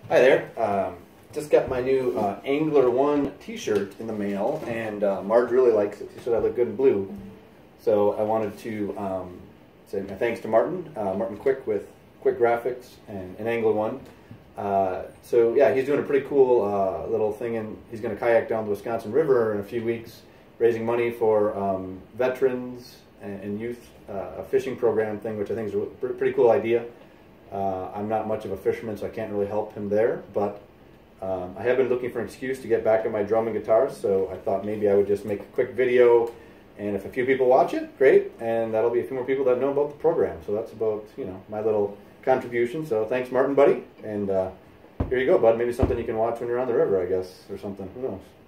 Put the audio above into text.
Hi there. Just got my new Angler One T-shirt in the mail, and Marge really likes it. She said I look good in blue, so I wanted to say my thanks to Martin Kwick with Kwick Graphics and Angler One. So yeah, he's doing a pretty cool little thing, and he's going to kayak down the Wisconsin River in a few weeks, raising money for veterans and youth, a fishing program thing, which I think is a pretty cool idea. I'm not much of a fisherman, so I can't really help him there, but I have been looking for an excuse to get back on my drum and guitar, so I thought maybe I would just make a quick video, and if a few people watch it, great, and that'll be a few more people that know about the program. So that's about, my little contribution. So thanks, Martin, buddy, and here you go, bud. Maybe something you can watch when you're on the river, I guess, or something. Who knows?